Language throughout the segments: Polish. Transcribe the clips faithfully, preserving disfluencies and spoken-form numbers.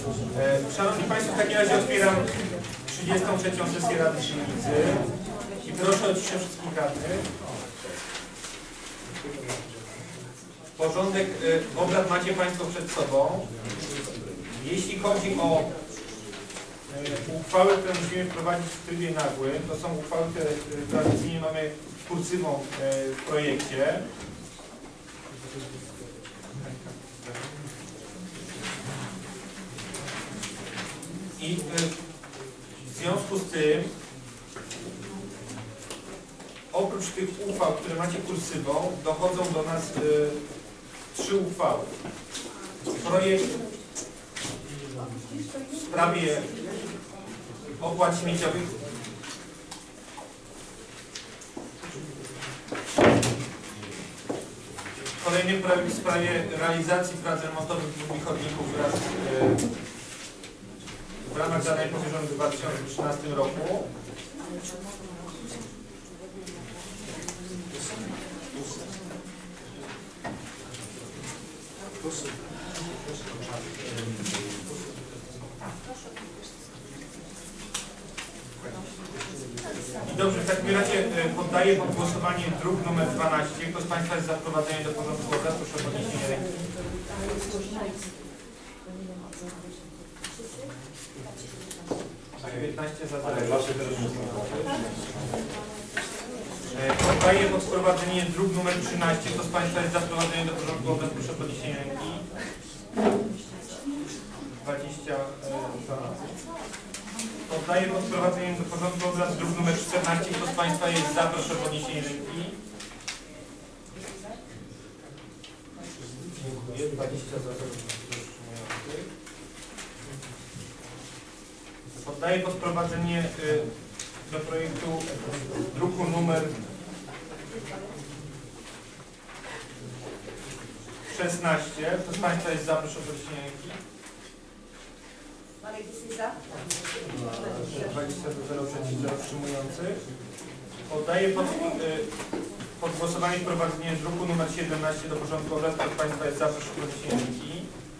Szanowni Państwo, w takim razie otwieram trzydziestą trzecią sesję Rady Dzielnicy i proszę o ciszę wszystkich radnych. Porządek obrad macie Państwo przed sobą. Jeśli chodzi o uchwały, które musimy wprowadzić w trybie nagłym, to są uchwały, które tradycyjnie mamy kursywą w projekcie. I w związku z tym, oprócz tych uchwał, które macie kursywą, dochodzą do nas y, trzy uchwały. Projekt w sprawie opłat śmieciowych. Kolejny projekt w sprawie realizacji prac remontowych dwóch chodników wraz y, w ramach zadań powierzonych w dwa tysiące trzynastym roku. I dobrze, w takim razie poddaję pod głosowanie druk numer dwanaście. Kto z Państwa jest za wprowadzeniem do porządku obrad? Proszę o podniesienie ręki. dziewiętnaście za zero. Poddaję pod wprowadzenie druk numer trzynaście. Kto z Państwa jest za wprowadzeniem do porządku obrad? Proszę o podniesienie ręki. dwadzieścia za. Poddaję pod wprowadzeniem do porządku obrad druk numer czternaście. Kto z Państwa jest za? Proszę o podniesienie ręki. Dziękuję. dwadzieścia za zero. Poddaję pod wprowadzenie y, do projektu druku numer szesnaście. Kto z Państwa jest za? Proszę o podniesienie ręki. Marek jest za. dwadzieścia do zero przeciw, zero wstrzymujących. Poddaję pod, y, pod głosowanie wprowadzenie druku numer siedemnaście do porządku obrad. Kto z Państwa jest za? Proszę o podniesienie ręki.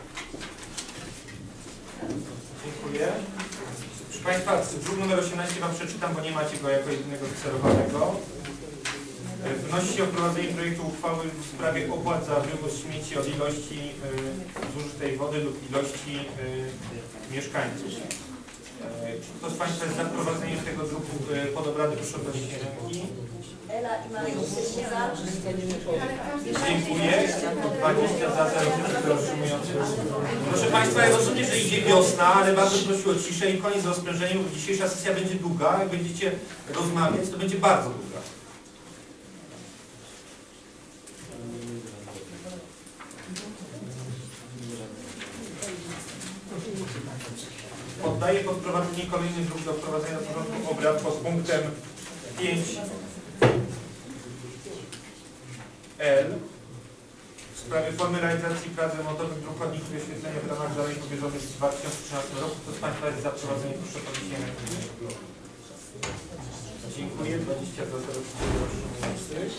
Dziękuję. Proszę Państwa, druk numer osiemnaście Wam przeczytam, bo nie macie go jako jedynego wykserowanego. Wnosi się o wprowadzenie projektu uchwały w sprawie opłat za wywóz śmieci od ilości y, zużytej wody lub ilości y, mieszkańców. Y, kto z Państwa jest za wprowadzeniem tego druku y, pod obrady? Proszę o podniesienie ręki. Ela i Marek jesteście za. Dziękuję. dwadzieścia za zero przeciw wstrzymujących. Proszę Państwa, ja rozumiem, że idzie wiosna, ale bardzo proszę o ciszę i koniec z rozprężeniem, bo dzisiejsza sesja będzie długa. Jak będziecie rozmawiać, to będzie bardzo długa. Poddaję pod wprowadzenie kolejnych dróg do wprowadzenia do porządku obrad pod punktem pięć L w sprawie formy realizacji prac remontowych dróg chodników i oświetlenia w ramach zadań powierzonych w dwa tysiące trzynastym roku. Kto z Państwa jest za wprowadzeniem? Proszę o podniesienie ręki. Dziękuję. dwadzieścia za zero wstrzymujących.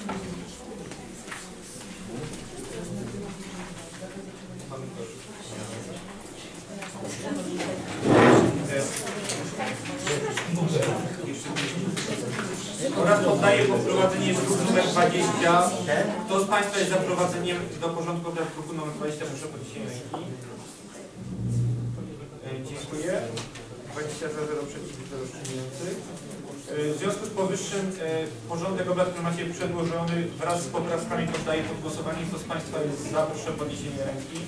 Oraz poddaję pod wprowadzenie druku numer dwadzieścia. Kto z Państwa jest za wprowadzeniem do porządku obrad druku numer dwadzieścia? Proszę o podniesienie ręki. Dziękuję. dwadzieścia za zero przeciw, zero wstrzymujących. W związku z powyższym porządek obrad, który macie przedłożony wraz z poprawkami, poddaję pod głosowanie. Kto z Państwa jest za? Proszę o podniesienie ręki.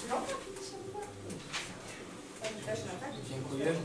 Dziękuję.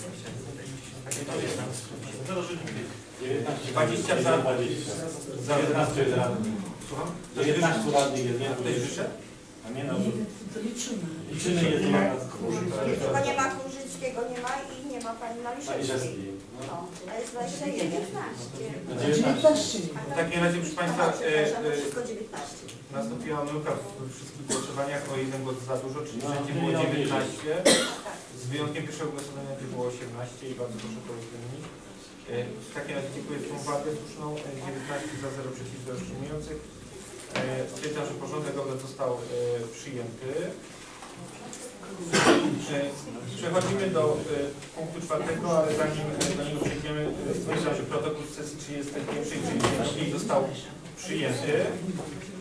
dwadzieścia za. dziewiętnaście jest radnych. Słucham? dziewiętnaście radnych jest, nie? Ktoś wyszedł? A nie no. Liczymy. Liczymy jednego. Chyba nie ma Kurzyckiego, nie ma i nie ma pani Maliszewskiej. No, a jest dwadzieścia dziewiętnaście. dziewiętnaście. W takim razie, proszę Państwa, e, e, wszystko dziewiętnaście. nastąpiła omyłka w wszystkich głosowaniach o jeden głos za dużo, czyli wszędzie było dziewiętnaście. Z wyjątkiem pierwszego głosowania, gdzie było osiemnaście i bardzo proszę to uwzględnić. W takim razie dziękuję za uwagę słuszną. dziewiętnaście za zero przeciw, zero wstrzymujących. Stwierdzam, że porządek obrad został przyjęty. Przechodzimy do y, punktu czwartego, ale zanim do niego przejdziemy, stwierdzam, że protokół z sesji trzydziestej pierwszej, czyli drugiej został przyjęty.